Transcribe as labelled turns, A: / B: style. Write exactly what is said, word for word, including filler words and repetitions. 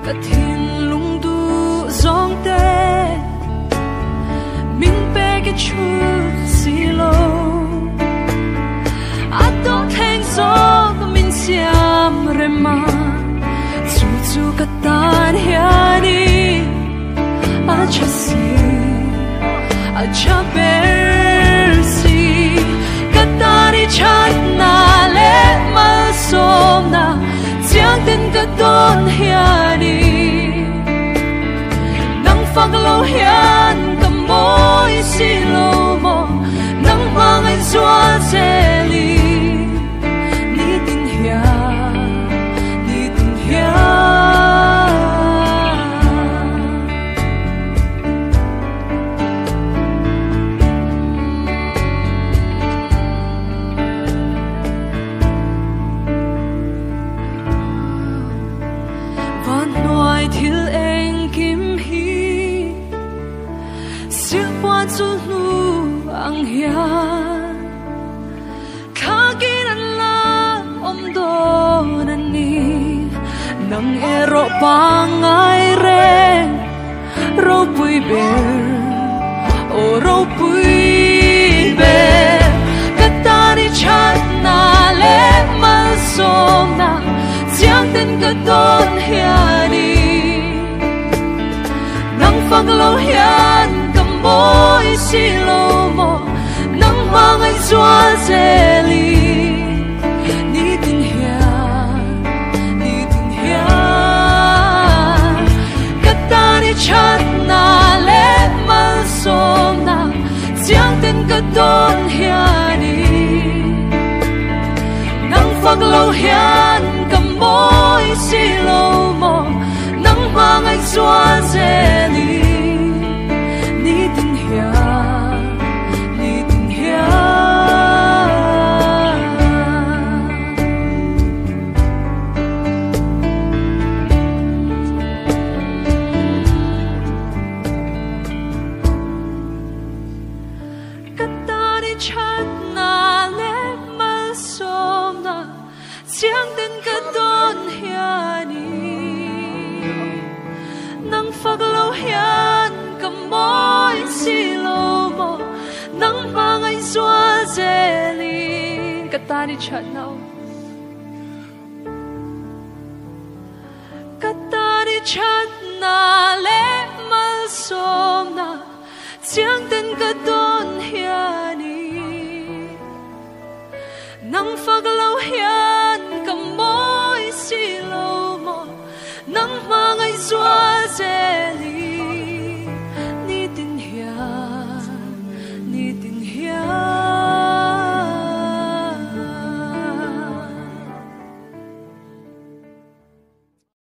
A: cả thiên lung tu giông tê mình bé cái chút xì lô à đó thanh gió của mình xiêm rem mà chú chú cả tan hiền đi à cha si à cha bé si cả ta đi chát na lệ mà xôm na chẳng tin cả tôn hiền đi nắng phăng lâu hiền cầm môi xì lâu mò nắng mang anh xóa dễ li Nitin Hian Nitin Hian van ngoài thiếu anh kim hi siêu quan chu nu ang hian kagin an la om do nani nang ero pangai re ro pui be o ro pui be katani chat na le mal som na chiang ten ka don hiani nang phang lo hian kam boy si lo mo nang mang ai xóa dễ li Nitin Hian Nitin Hian katani chat na le mal som na chiang ten ka don hiani nang phang lo hian kam boy si lo mo nang mang ai xóa dễ li Nitin Hian Nitin Hian katani chat na le mal som na chiang ten ka don hiani nang phag lo hian kam môi si lo mo nang mang ai xóa dễ li katani chat nào katani chat na le mal som na chiang ten ka don hiani nang phag lo hian kam môi si lo mo nang mang ai xóa dễ li